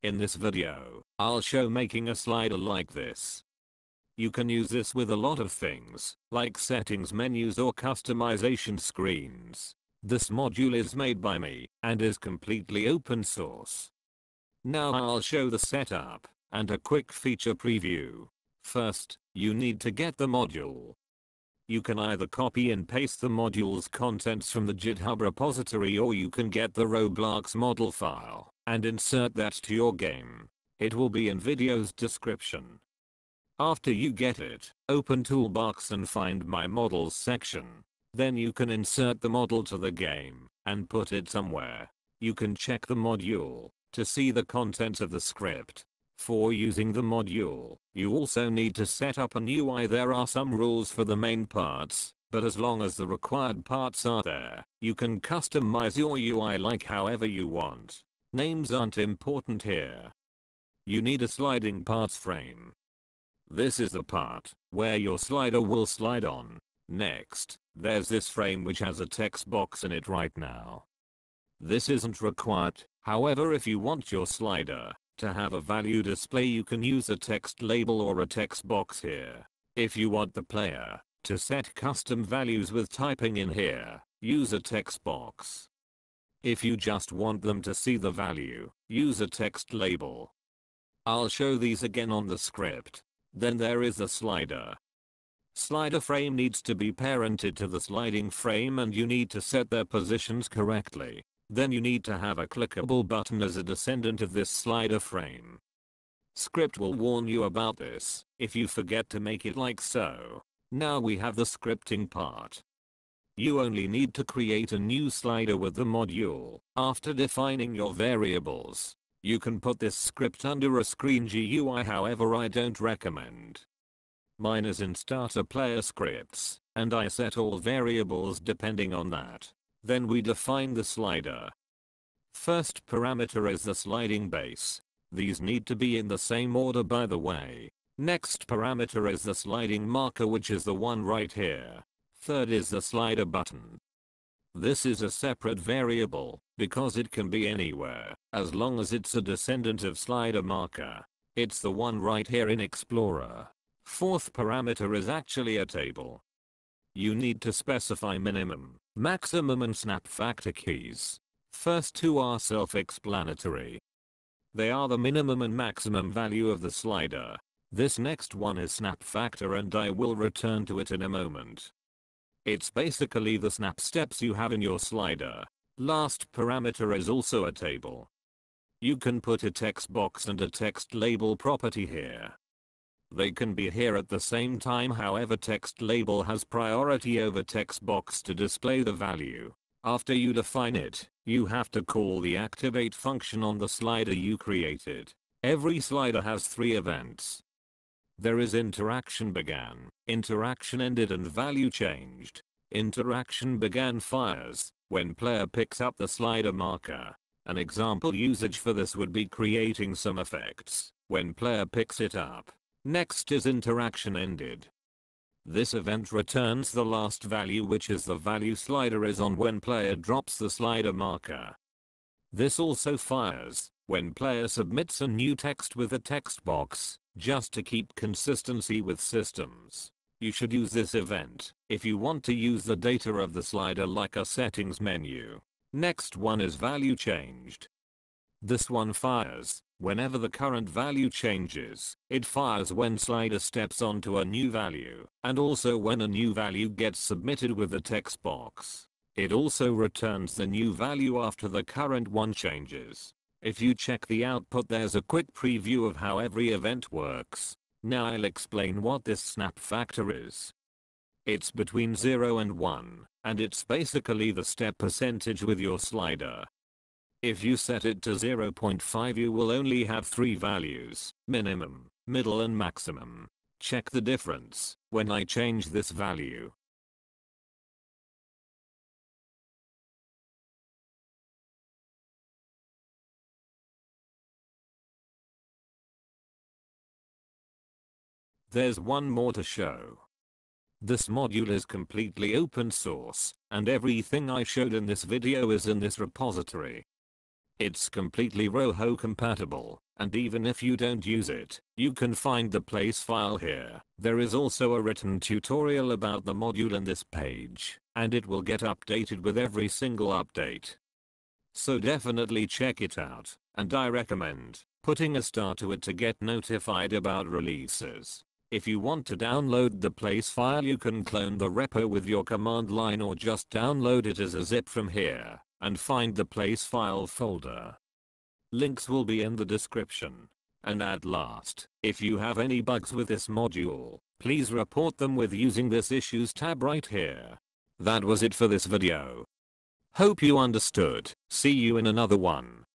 In this video, I'll show making a slider like this. You can use this with a lot of things, like settings menus or customization screens. This module is made by me, and is completely open source. Now I'll show the setup, and a quick feature preview. First, you need to get the module. You can either copy and paste the module's contents from the GitHub repository, or you can get the Roblox model file and insert that to your game. It will be in video's description. After you get it, open Toolbox and find My Models section. Then you can insert the model to the game and put it somewhere. You can check the module to see the contents of the script. For using the module, you also need to set up an UI. There are some rules for the main parts, but as long as the required parts are there, you can customize your UI like however you want. Names aren't important here. You need a sliding parts frame. This is the part where your slider will slide on. Next, there's this frame which has a text box in it right now. This isn't required, however, if you want your slider to have a value display, you can use a text label or a text box here. If you want the player to set custom values with typing in here, use a text box. If you just want them to see the value, use a text label. I'll show these again on the script. Then there is the slider. Slider frame needs to be parented to the sliding frame, and you need to set their positions correctly. Then you need to have a clickable button as a descendant of this slider frame. Script will warn you about this if you forget to make it like so. Now we have the scripting part. You only need to create a new slider with the module. After defining your variables, you can put this script under a screen GUI, however I don't recommend. Mine is in starter player scripts, and I set all variables depending on that. Then we define the slider. First parameter is the sliding base. These need to be in the same order, by the way. Next parameter is the sliding marker, which is the one right here. Third is the slider button. This is a separate variable because it can be anywhere as long as it's a descendant of slider marker. It's the one right here in Explorer. Fourth parameter is actually a table. You need to specify minimum, maximum and snap factor keys. First two are self-explanatory. They are the minimum and maximum value of the slider. This next one is snap factor, and I will return to it in a moment. It's basically the snap steps you have in your slider. Last parameter is also a table. You can put a text box and a text label property here. They can be here at the same time, however text label has priority over text box to display the value. After you define it, you have to call the activate function on the slider you created. Every slider has 3 events. There is interaction began, interaction ended, and value changed. Interaction began fires when player picks up the slider marker. An example usage for this would be creating some effects when player picks it up. Next is interaction ended. This event returns the last value, which is the value slider is on when player drops the slider marker. This also fires when player submits a new text with a text box. Just to keep consistency with systems, you should use this event if you want to use the data of the slider like a settings menu. Next one is value changed. This one fires whenever the current value changes. It fires when slider steps onto a new value, and also when a new value gets submitted with the text box. It also returns the new value after the current one changes. If you check the output, there's a quick preview of how every event works. Now I'll explain what this snap factor is. It's between 0 and 1, and it's basically the step percentage with your slider. If you set it to 0.5, you will only have 3 values: minimum, middle and maximum. Check the difference when I change this value. There's one more to show. This module is completely open source, and everything I showed in this video is in this repository. It's completely Roho compatible, and even if you don't use it, you can find the place file here. There is also a written tutorial about the module in this page, and it will get updated with every single update. So definitely check it out, and I recommend putting a star to it to get notified about releases. If you want to download the place file, you can clone the repo with your command line or just download it as a zip from here and find the place file folder. Links will be in the description. And at last, if you have any bugs with this module, please report them with using this issues tab right here. That was it for this video. Hope you understood. See you in another one.